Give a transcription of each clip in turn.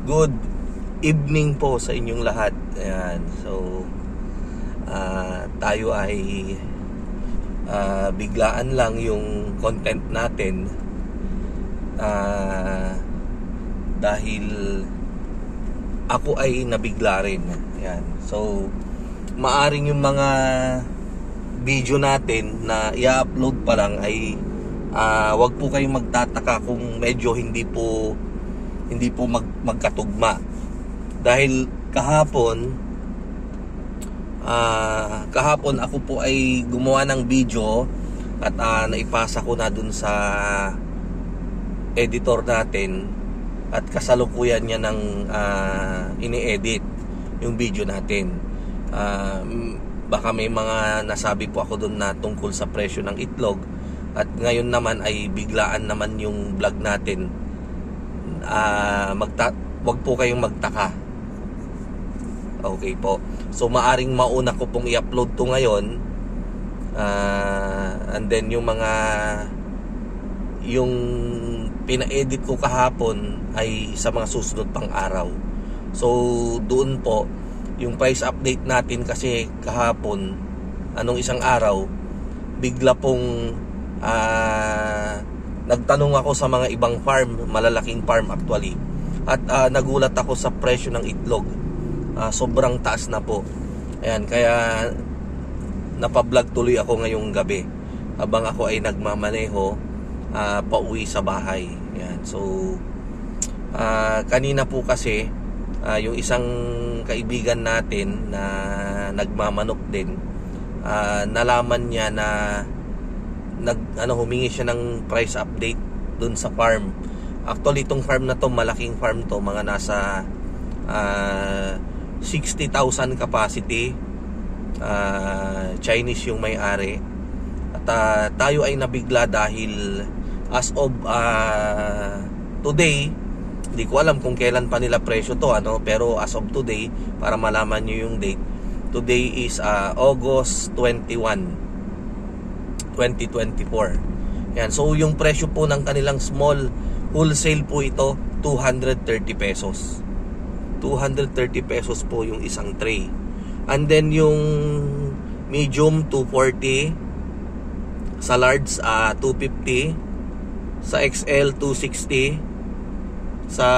Good evening po sa inyong lahat. Ayan. So, tayo ay biglaan lang yung content natin dahil ako ay nabigla rin. Ayan. So, maaring yung mga video natin na i-upload pa lang ay wag po kayong magtataka kung medyo hindi po magkatugma. Dahil kahapon ako po ay gumawa ng video at naipasa ko na dun sa editor natin at kasalukuyan niya ng ini-edit yung video natin. Baka may mga nasabi po ako dun na tungkol sa presyo ng itlog at ngayon naman ay biglaan naman yung vlog natin. Wag po kayong magtaka. Okay po. So maaring mauna ko pong i-upload to ngayon. And then yung pina-edit ko kahapon ay sa mga susunod pang araw. So doon po yung price update natin kasi kahapon anong isang araw bigla pong nagtanong ako sa mga ibang farm, malalaking farm actually. At nagulat ako sa presyo ng itlog. Sobrang taas na po. Ayan, kaya napablog tuloy ako ngayong gabi habang ako ay nagmamaneho pauwi sa bahay. Ayan, so kanina po kasi yung isang kaibigan natin na nagmamanok din, nalaman niya na humingi siya ng price update dun sa farm. Actually itong farm na to, malaking farm to, mga nasa 60,000 capacity. Chinese yung may-ari. At tayo ay nabigla dahil as of today, hindi ko alam kung kailan pa nila presyo to, pero as of today, para malaman nyo yung date, today is August 21 2024. Yan. So yung presyo po ng kanilang small wholesale po ito 230 pesos. 230 pesos po yung isang tray. And then yung medium 240, sa large 250, sa XL 260, sa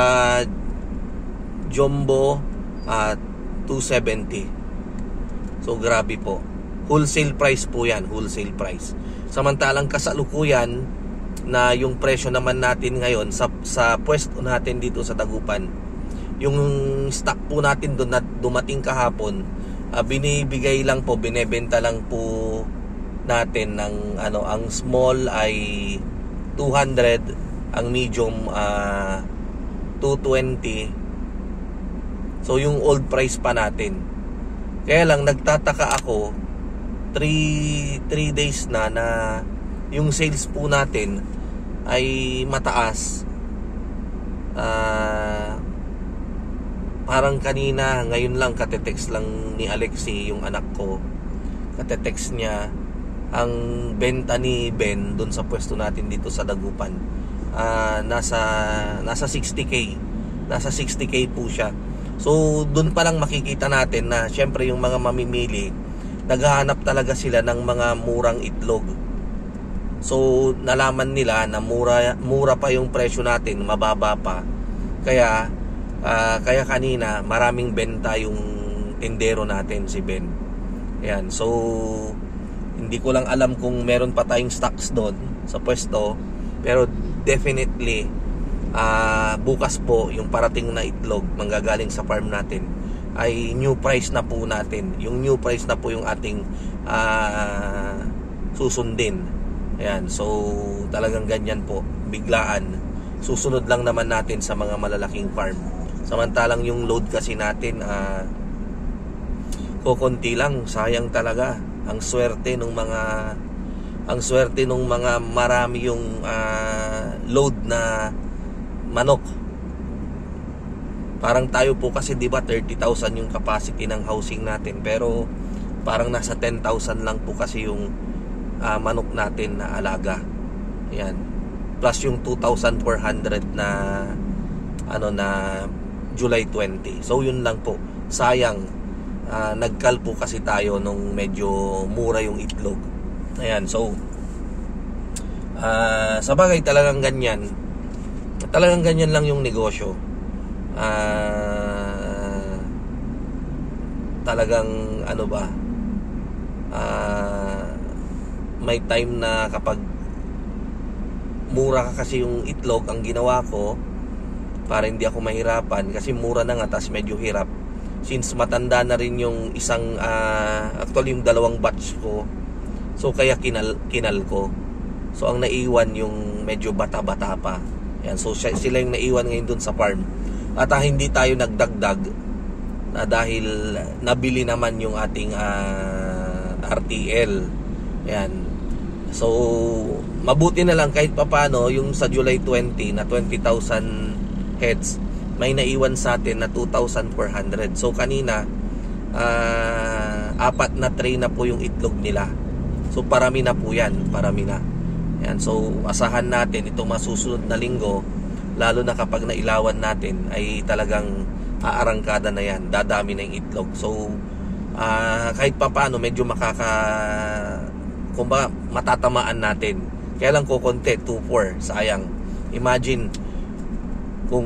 jumbo 270. So grabe po. Wholesale price po yan, wholesale price. Samantalang kasalukuyan na yung presyo naman natin ngayon sa pwesto natin dito sa Dagupan, yung stock po natin doon na dumating kahapon, binibigay lang po, binebenta lang po natin ng ang small ay 200, ang medium 220. So yung old price pa natin. Kaya lang nagtataka ako, 3 days na yung sales po natin ay mataas. Parang kanina, ngayon lang katetext lang ni Alexi, yung anak ko, katetext niya ang benta ni Ben doon sa pwesto natin dito sa Dagupan, nasa 60k, nasa 60k po siya. So doon pa lang makikita natin na syempre yung mga mamimili naghahanap talaga sila ng mga murang itlog. So nalaman nila na mura pa yung presyo natin, mababa pa. Kaya kanina maraming benta yung tindero natin, si Ben. Ayan, so hindi ko lang alam kung meron pa tayong stocks doon sa pwesto, pero definitely bukas po yung parating na itlog manggagaling sa farm natin ay new price na po natin. Yung new price na po yung ating susundin. Ayan, so talagang ganyan po, biglaan. Susunod lang naman natin sa mga malalaking farm. Samantalang yung load kasi natin kukunti lang, sayang talaga. Ang swerte nung mga marami yung load na manok. Parang tayo po kasi 'di ba 30,000 yung capacity ng housing natin, pero parang nasa 10,000 lang po kasi yung manok natin na alaga. Ayan. Plus yung 2,400 na July 20. So yun lang po. Sayang, nagkalpo kasi tayo nung medyo mura yung itlog. Ayan, so sa bagay talagang ganyan lang yung negosyo. Talagang ano ba, may time na kapag mura ka kasi yung itlog, ang ginawa ko para hindi ako mahirapan, kasi mura na nga tas medyo hirap, since matanda na rin yung isang actually yung dalawang batch ko, so kaya kinal ko. So ang naiwan yung medyo bata-bata pa. Yan, so sila yung naiwan ngayon dun sa farm. At hindi tayo nagdagdag dahil nabili naman yung ating RTL. Yan. So mabuti na lang kahit papano yung sa July 20 na 20,000 heads, may naiwan sa atin na 2,400. So kanina 4 na tray na po yung itlog nila. So parami na po yan, parami na. Yan, so asahan natin itong masusunod na linggo, lalo na kapag nailawan natin, ay talagang aarangkada na yan, dadami na yung itlog. So kahit papano medyo kumbaga matatamaan natin. Kaya lang ko konti, 2-4, sayang. Imagine kung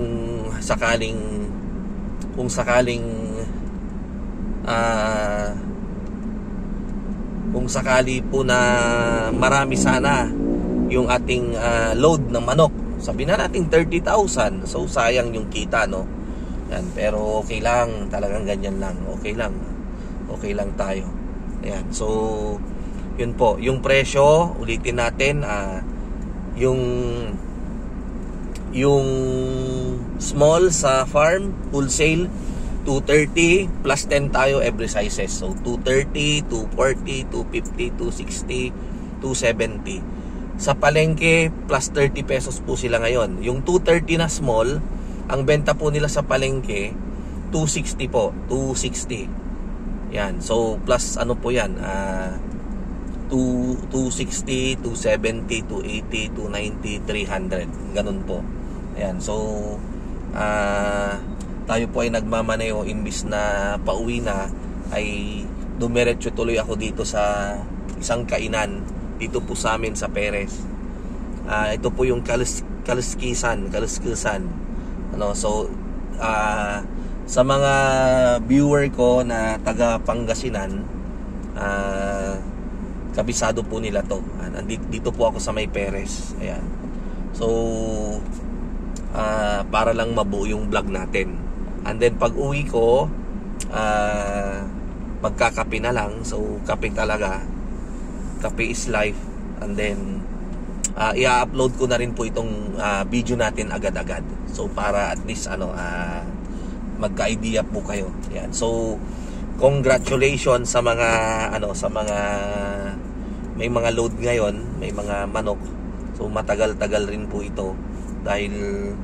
sakali po na marami sana yung ating load ng manok, sabi na natin 30,000, so sayang yung kita, no? Yan, pero okay lang, talagang ganyan lang, okay lang tayo. Ayan, so yun po, yung presyo, ulitin natin, yung small sa farm, wholesale 230 plus 10 tayo every sizes. So 230, 240, 250, 260, 270. Sa palengke plus 30 pesos po sila ngayon. Yung 230 na small, ang benta po nila sa palengke 260 po, 260. Yan. So plus ano po yan? 260, 270, 280, 290, 300. Ganun po. Ayan. So tayo po ay nagmamaneho, imbis na pauwi na, ay dumiretso tuloy ako dito sa isang kainan dito po sa amin sa Perez. Ito po yung Kaluskisan. So sa mga viewer ko na taga Pangasinan, kabisado po nila to. Dito po ako sa may Perez. Ayan. So para lang mabuo yung vlog natin. And then pag uwi ko, magkakape na lang. So kape talaga, kape is life. And then i-upload ko na rin po itong video natin agad-agad. So para at least magka-idea po kayo. Yan. So congratulations sa mga may mga load ngayon, may mga manok. So matagal-tagal rin po ito dahil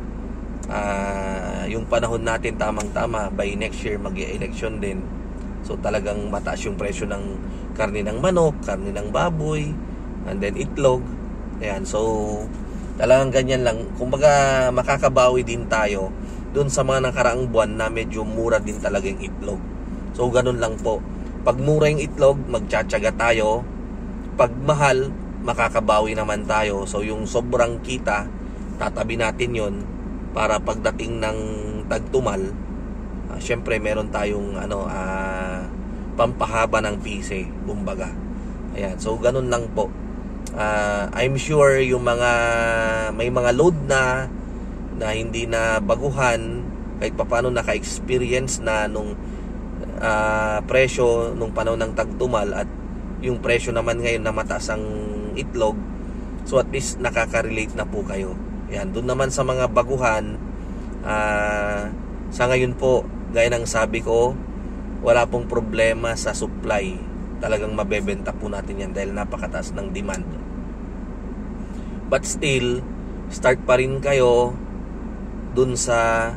yung panahon natin tamang-tama, by next year mag-e-election din. So talagang mataas yung presyo ng karne ng manok, karne ng baboy, and then itlog. Ayan, so talagang ganyan lang. Kumbaga makakabawi din tayo dun sa mga nakaraang buwan na medyo mura din talaga yung itlog. So ganun lang po. Pag mura yung itlog, magtsatsaga tayo. Pag mahal, makakabawi naman tayo. So yung sobrang kita, tatabi natin yon para pagdating ng tagtumal, syempre meron tayong pampahaba ng pise, kumbaga. Ayan, so ganun lang po. I'm sure yung may mga load na hindi na baguhan, kahit papaano naka-experience na nung presyo nung panahon ng tagtumal at yung presyo naman ngayon na mataas ang itlog. So at least nakaka-relate na po kayo. Yan, doon naman sa mga baguhan, sa ngayon po, gaya ng sabi ko, wala pong problema sa supply. Talagang mabebenta po natin yan dahil napakataas ng demand. But still, start pa rin kayo dun sa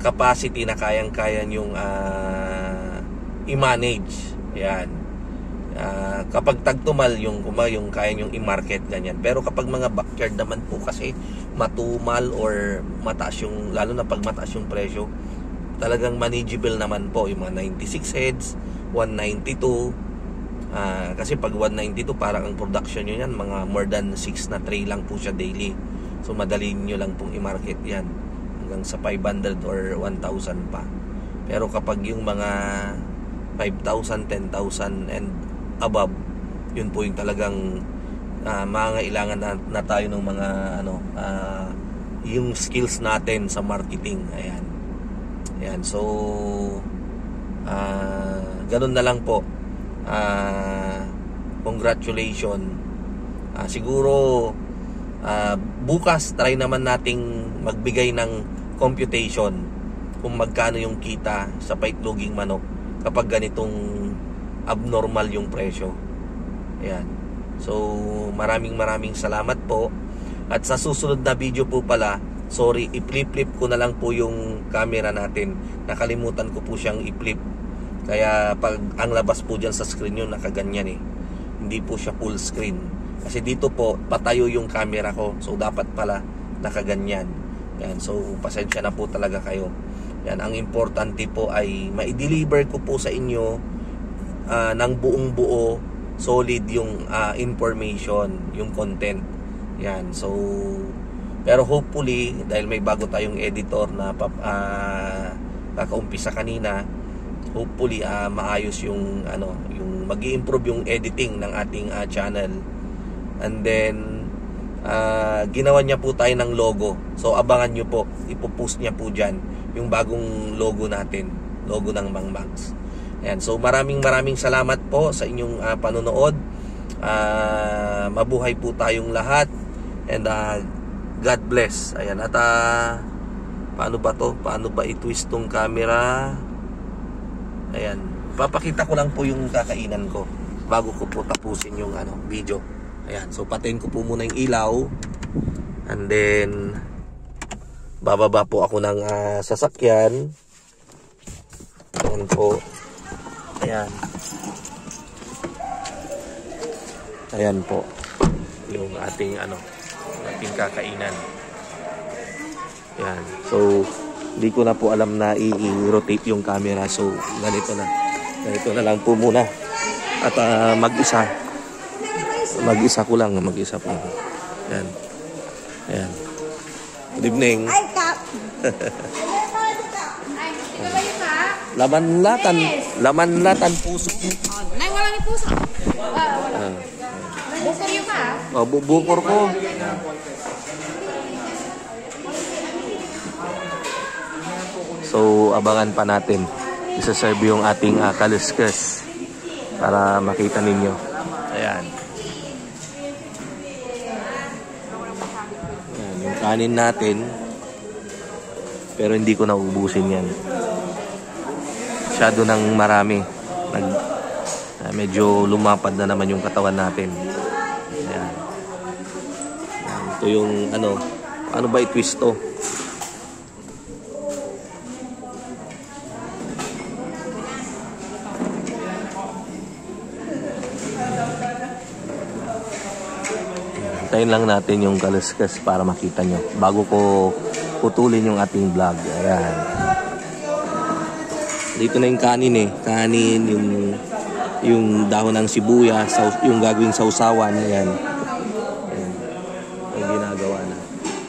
capacity na kayang-kaya yung i-manage. Yan. Kapag tagtumal yung kaya nyong i-market ganyan. Pero kapag mga backyard naman po kasi matumal or mataas yung, lalo na pag mataas yung presyo, talagang manageable naman po yung mga 96 heads, 192. Kasi pag 192 parang ang production nyo yan mga more than 6 na tray lang po siya daily. So madali nyo lang pong i-market yan hanggang sa 500 or 1,000 pa. Pero kapag yung mga 5,000, 10,000 and above, yun po yung talagang mangailangan na tayo ng mga yung skills natin sa marketing. Ayan, so ganun na lang po. Congratulations. Siguro bukas try naman nating magbigay ng computation kung magkano yung kita sa paitloging manok kapag ganitong abnormal yung presyo. Ayan. So maraming salamat po. At sa susunod na video po pala, sorry, i-flip ko na lang po yung camera natin. Nakalimutan ko po siyang i-flip. Kaya pag ang labas po dyan sa screen yun, nakaganyan eh. Hindi po siya full screen. Kasi dito po, patayo yung camera ko. So dapat pala nakaganyan. Yan. So pasensya na po talaga kayo. Yan. Ang importante po ay ma-deliver ko po sa inyo ng buong buo, solid yung information, yung content. Yan. So pero hopefully, dahil may bago tayong editor na kakaumpisa kanina, hopefully maayos yung yung magi-improve yung editing ng ating channel. And then ginawa niya po tayo ng logo. So abangan niyo po, ipo-post niya po diyan yung bagong logo natin, logo ng Mang Mags. Ayan, so maraming salamat po sa inyong panonood. Mabuhay po tayong lahat and God bless. Ayan, at paano ba to? Paano ba i-twist tong camera? Ayan, papakita ko lang po yung kakainan ko bago ko po tapusin yung video. Ayan, so patayin ko po muna yung ilaw. And then bababa po ako ng sasakyan. Ayan po. Ayan. Ayan po yung ating ating kakainan. Ayan. So hindi ko na po alam na i-rotate yung camera. So ganito na lang po muna. At mag-isa ko lang. Ayan. Ayan. Good evening. Laman-latan puso. Nay, wala ni puso. Wala. Bukor yung ka? Bukor ko. So, abangan pa natin. Isa-serve yung ating kaliskas para makita ninyo. Ayan. Ayan, yung kanin natin. Pero hindi ko nauubusin yan. Masyado ng marami. Medyo lumapad na naman yung katawan natin. Ayan. Ito yung ano ba i-twist to? Hintayin lang natin yung kaluskas para makita nyo bago ko putulin yung ating vlog. Ayan. Dito na yung kanin eh. Kanin, yung dahon ng sibuyas, yung gagawing sausawan. Ayan. Ayan. Ang ginagawa na.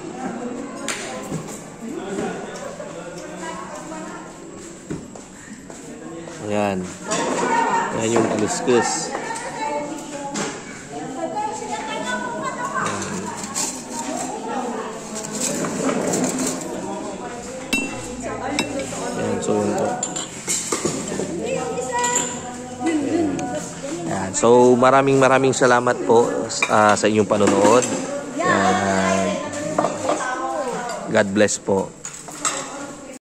Ayan. Ayan yung kaluskus. So yun po. Ayan. So maraming salamat po sa inyong panonood. God bless po.